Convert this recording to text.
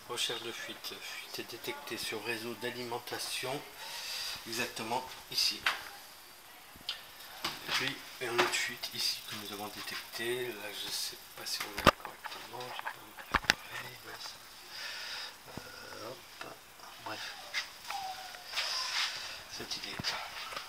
Recherche de fuite. Fuite est détectée sur réseau d'alimentation, exactement ici. Et puis une autre fuite ici que nous avons détectée. Là, je ne sais pas si on verra correctement. J'ai pas envie de préparer, hop. Bref, cette idée.